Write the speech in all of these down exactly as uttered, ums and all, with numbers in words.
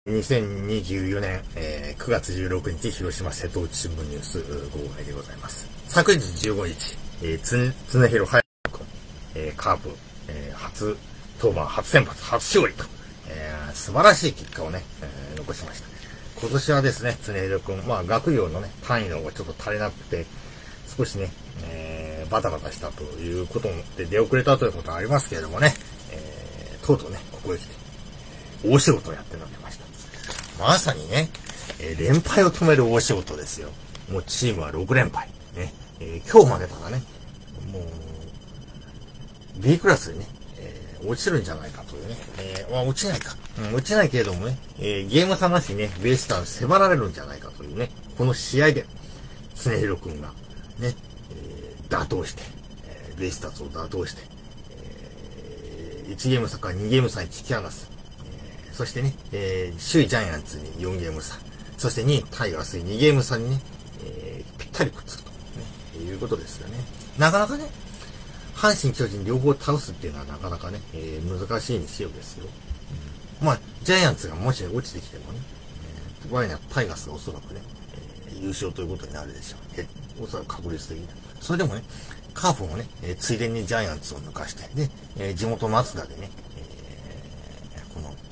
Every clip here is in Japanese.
にせんにじゅうよねん、えー、くがつじゅうろくにち、広島瀬戸内新聞ニュース号外でございます。昨日じゅうごにち、えー、つ、常広隼人君、えー、カープ、えー、初登板、初先発、初勝利と、えー、素晴らしい結果をね、えー、残しました。今年はですね、常広君、まあ、学業のね、単位の方がちょっと足りなくて、少しね、えー、バタバタしたということで出遅れたということはありますけれどもね、えー、とうとうね、ここへ来て、大仕事をやってのけました。まさにね、えー、連敗を止める大仕事ですよ。もうチームはろくれんぱい。ね。えー、今日負けたらね、もう、B クラスでね、えー、落ちるんじゃないかというね。えー、まあ落ちないか。うん、落ちないけれどもね、えー、ゲーム差なしね、ベイスターズ迫られるんじゃないかというね、この試合で、常広くんが、ね、えー、打倒して、えー、ベイスターズを打倒して、えー、いちゲーム差からにゲーム差に突き放す。そしてね、えー、首位ジャイアンツによんゲーム差。そしてにいタイガースににゲーム差にね、えー、ぴったりくっつくと、ね、いうことですよね。なかなかね、阪神巨人両方倒すっていうのはなかなかね、えー、難しいにしようですよ。うん、まあ、ジャイアンツがもし落ちてきてもね、えー、場合にはタイガースがおそらくね、えー、優勝ということになるでしょう。えおそらく確率的に。それでもね、カープもね、えー、ついでにジャイアンツを抜かして、で、えー、地元松田でね、えー、この、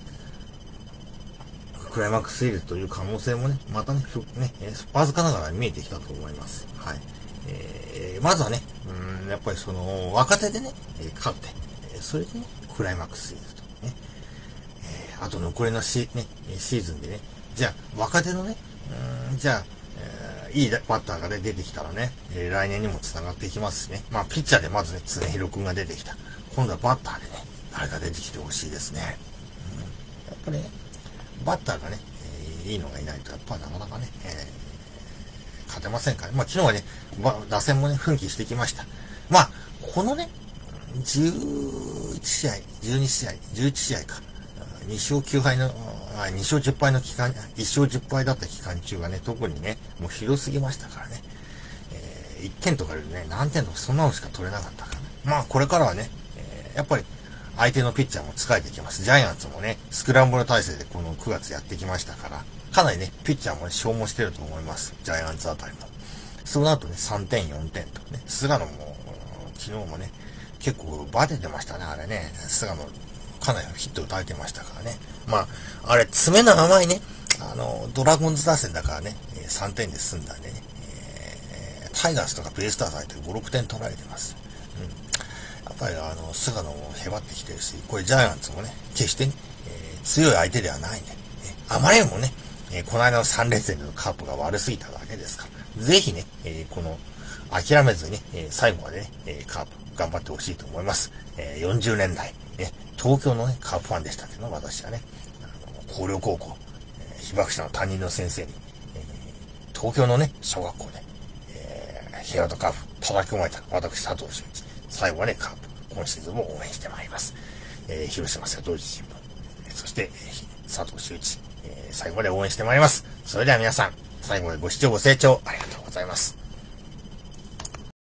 クライマックスシリーズという可能性もね、またね、ね、わずかながら見えてきたと思います。はい。えー、まずはね、うん、やっぱりその、若手でね、勝って、それでね、クライマックスシリーズとね、えー、あと残りのシ,、ね、シーズンでね、じゃあ、若手のね、うん、じゃあ、えー、いいバッターがね、出てきたらね、えー、来年にも繋がっていきますしね。まあ、ピッチャーでまずね、常広くんが出てきた。今度はバッターでね、誰か出てきてほしいですね。うん、やっぱりね、バッターがね、えー、いいのがいないと、やっぱなかなかね、えー、勝てませんから、ね。まあ昨日はね、打線もね、奮起してきました。まあ、このね、じゅういちしあい、じゅうにしあい、じゅういちしあいか、にしょうきゅうはいの、にしょうじゅっぱいの期間、いっしょうじゅっぱいだった期間中がね、特にね、もうひどすぎましたからね、えー、いってんとかよりね、何点とかそんなのしか取れなかったからね。まあこれからはね、えー、やっぱり、相手のピッチャーも使えてきます。ジャイアンツもね、スクランブル体制でこのくがつやってきましたから、かなりね、ピッチャーもね、消耗してると思います。ジャイアンツあたりも。そうなるとね、さんてん、よんてんとね、菅野も、昨日もね、結構バテてましたね、あれね。菅野、かなりヒット打たれてましたからね。まあ、あれ、爪の甘いね、あの、ドラゴンズ打線だからね、さんてんで済んだんでね、えー、タイガースとかベイスターズ相手でご、ろくてん取られてます。やっぱりあの、菅野もへばってきてるし、これジャイアンツもね、決してね、えー、強い相手ではないんで、ね、あまりにもね、えー、この間のさんれんせんでのカープが悪すぎただけですから、ぜひね、えー、この、諦めずにね、えー、最後までね、えー、カープ頑張ってほしいと思います。えー、よんじゅうねんだい、ね、東京のね、カープファンでしたけど、私はね、あの広陵高校、えー、被爆者の担任の先生に、えー、東京のね、小学校で、えー、ヘアとカープ叩き込まれた私、佐藤俊一。最後はね、カープ、今シーズンも応援してまいります。えー、広島瀬戸内新聞、そして、佐藤俊一、えー、最後まで応援してまいります。それでは皆さん、最後までご視聴ご清聴ありがとうございます。